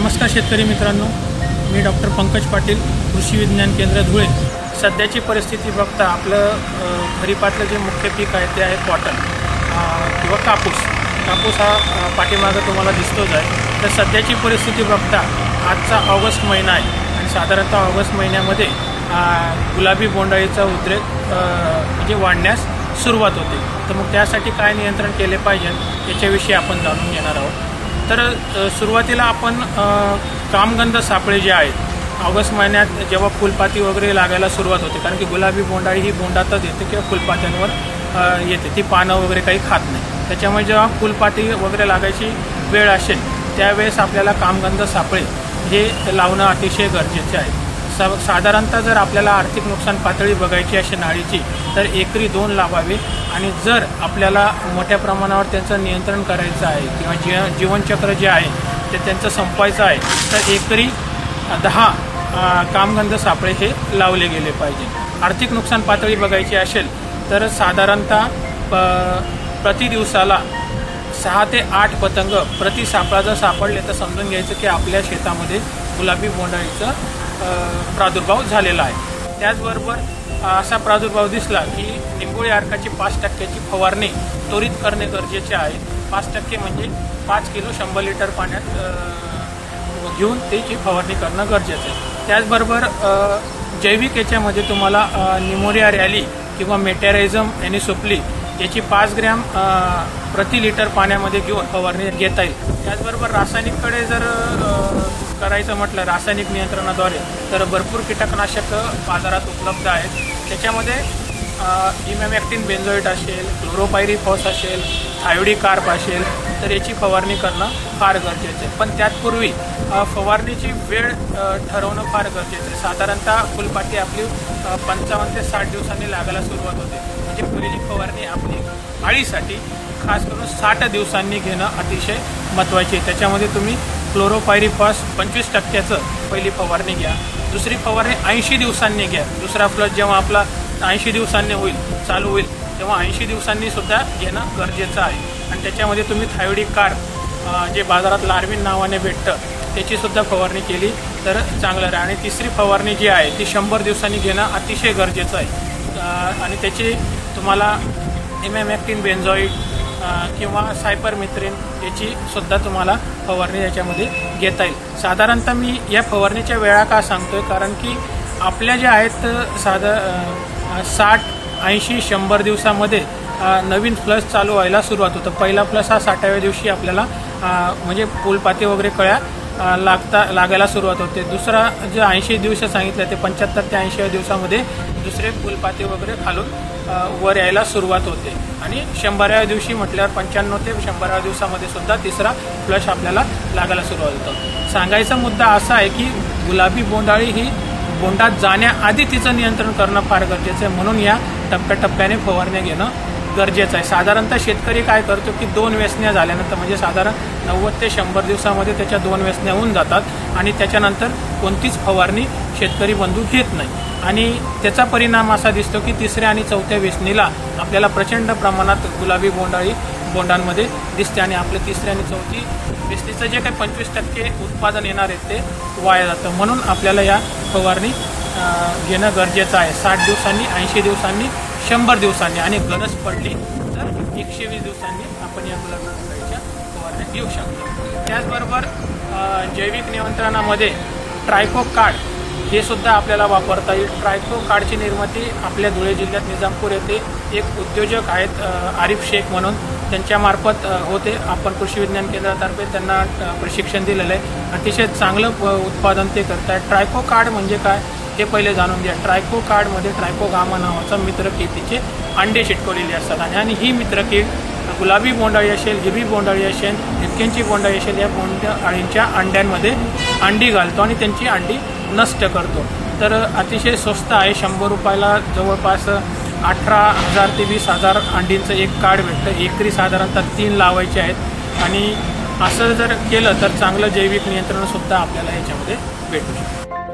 नमस्कार शेतकरी मित्रांनो, मी डॉक्टर पंकज पाटील, कृषी विज्ञान केंद्र धुळे। सध्याची परिस्थिती बघता आपलं खरीपातलं जे मुख्य पीक आहे ते आहे कॉटन किंवा कापूस। कापूस हा पाठीमागं तुम्हाला दिसतोच आहे। तर सध्याची परिस्थिती बघता आजचा ऑगस्ट महिना आहे आणि साधारणतः ऑगस्ट महिन्यामध्ये गुलाबी बोंडाळीचा उद्रेक म्हणजे वाढण्यास सुरुवात होते। तर मग त्यासाठी काय नियंत्रण केले पाहिजे याच्याविषयी आपण जाणून घेणार आहोत। तर सुरुवातीला आपण कामगंध सापळे जे आहेत ऑगस्ट महिन्यात जेव्हा फुलपाती वगैरे लागायला सुरुवात होते, कारण की गुलाबी बोंडाळी ही बोंडातच येते किंवा फुलपात्यांवर येते, ती पानं वगैरे काही खात नाही। त्याच्यामुळे जेव्हा फुलपाती वगैरे लागायची वेळ असेल त्यावेळेस आपल्याला कामगंध सापळे हे लावणं अतिशय गरजेचे आहे। साधारणतः जर आपल्याला आर्थिक नुकसान पातळी बघायची असेल नाळीची तर एकरी 2 लावावे, आणि जर आपल्याला मोठ्या प्रमाणावर त्यांचं नियंत्रण करायचं आहे किंवा जीवनचक्र जे आहे ते त्यांचं संपवायचं आहे तर एकरी 10 कामगंध सापळे हे लावले गेले पाहिजे। आर्थिक नुकसान पातळी बघायची असेल तर साधारणतः प्रति दिवसाला 6 ते 8 पतंग प्रति सापळा जर सापडले तर समजून घ्यायचं की आपल्या शेतामध्ये गुलाबी बोंडाळीचं प्रादुर्भाव झालेला आहे। त्याचबरोबर असा प्रादुर्भाव दिसला की निंबोळी अर्काची 5% फवारणी त्वरित करणे गरजेचे आहे। 5% म्हणजे 5 किलो 100 लिटर पाण्यात घेऊन त्याची फवारणी करणं गरजेचं आहे। त्याचबरोबर जैविक याच्यामध्ये तुम्हाला निमोरिया रॅली किंवा मेटॅरायझम एनिसोप्ली याची 5 ग्रॅम प्रति लिटर पाण्यामध्ये घेऊन फवारणी घेता येईल। त्याचबरोबर रासायनिककडे जर करायचं म्हटलं रासायनिक नियंत्रणाद्वारे तर भरपूर कीटकनाशक बाजारात उपलब्ध आहेत। त्याच्यामध्ये इमॅमॅक्टिन बेंझोएट असेल, क्लोरोपायरीफॉस असेल, थायोडीकार्प असेल तर याची फवारणी करणं फार गरजेचं आहे। पण त्यापूर्वी फवारणीची वेळ ठरवणं फार गरजेचं आहे। साधारणतः फुलपाटी आपली 55 ते 60 दिवसांनी लागायला सुरुवात होते, म्हणजे पहिली फवारणी आपली अळीसाठी खास करून 60 दिवसांनी घेणं अतिशय महत्त्वाचे आहे। त्याच्यामध्ये तुम्ही क्लोरोपायरीफॉस 25% पहिली फवारणी घ्या, दुसरी फवारणी 80 दिवसांनी घ्या, दुसरा फ्लस जेव्हा आपला 80 दिवसांनी चालू होईल तेव्हा 80 दिवसांनी सुद्धा घेणं गरजेचं आहे। आणि त्याच्यामध्ये तुम्ही थायोडीकार्प जे बाजारात लार्विन नावाने भेटतं त्याचीसुद्धा फवारणी केली तर चांगलं राहील। आणि तिसरी फवारणी जी आहे ती 100 दिवसांनी घेणं अतिशय गरजेचं आहे। आणि त्याची तुम्हाला इमॅमॅक्टिन बेंझोएट किंवा सायपरमेथ्रिन याची सुद्धा तुम्हाला फवारणी याच्यामध्ये घेता येईल। साधारणतः मी या फवारणीच्या वेळा का सांगतोय, कारण की आपल्या ज्या आहेत 60, 80, 100 दिवसामध्ये नवीन फ्लस चालू व्हायला सुरुवात होतं। पहिला फ्लस हा 60व्या दिवशी आपल्याला म्हणजे फुलपाती वगैरे कळ्या लागायला सुरुवात होते। दुसरा जे 80 दिवस सांगितलं ते 75 ते 80व्या दिवसामध्ये दुसरे फुलपाती वगैरे खालून वर यायला सुरुवात होते, आणि 100व्या दिवशी म्हटल्यावर 95 ते 100व्या दिवसामध्ये सुद्धा तिसरा फ्लश आपल्याला लागायला सुरुवात होतं। सांगायचा मुद्दा असा आहे की गुलाबी बोंडाळी ही बोंडात जाण्याआधी तिचं नियंत्रण करणं फार गरजेचं आहे, म्हणून या टप्प्याटप्प्याने फवारण्या घेणं गरजेचं आहे। साधारणतः शेतकरी काय करतो की 2 वेचण्या झाल्यानंतर म्हणजे साधारण 90 ते 100 दिवसामध्ये त्याच्या 2 वेचण्या होऊन जातात आणि त्याच्यानंतर कोणतीच फवारणी शेतकरी बंधू घेत नाही, आणि त्याचा परिणाम असा दिसतो की 3ऱ्या आणि 4थ्या वेचणीला आपल्याला प्रचंड प्रमाणात गुलाबी बोंडाळी बोंडांमध्ये दिसते, आणि आपलं 3री आणि 4थी वेचणीचं जे काही 25% उत्पादन येणार आहे ते वाया जातं। म्हणून आपल्याला या फवारणी घेणं गरजेचं आहे। 60 दिवसांनी, 80 दिवसांनी, 100 दिवसांनी, आणि गरज पडली तर 120 दिवसांनी आपण या गुलाबी बोंडाळीच्या फवारण्या घेऊ शकतो। त्याचबरोबर जैविक नियंत्रणामध्ये ट्रायकोकार्ड हे सुद्धा आपल्याला वापरता येईल। ट्रायकोकार्डची निर्मिती आपल्या धुळे जिल्ह्यात निजामपूर येथे एक उद्योजक आहेत आरिफ शेख म्हणून, त्यांच्यामार्फत होते। आपण कृषी विज्ञान केंद्रातर्फे त्यांना प्रशिक्षण दिलेलं आहे। अतिशय चांगलं उत्पादन ते करत आहेत। ट्रायकोकार्ड म्हणजे काय हे पहिले जाणून घ्या। ट्रायकोकार्डमध्ये ट्रायकोगामा नावाचा मित्रकीट तिचे अंडे चिटकवलेले असतात, आणि ही मित्रकीट गुलाबी बोंडाळी असेल, हिरवी बोंडाळी असेल, झिपक्यांची बोंडाळी असेल या बोंडाळींच्या अंड्यांमध्ये अंडी घालतो आणि त्यांची अंडी नष्ट करतो। तर अतिशय स्वस्त आहे, 100 रुपयाला जवळपास 18,000 ते 20,000 अंडींचं एक कार्ड भेटतं। एकरी साधारणतः 3 लावायचे आहेत, आणि असं जर केलं तर चांगलं जैविक नियंत्रणसुद्धा आपल्याला याच्यामध्ये भेटू शकतं।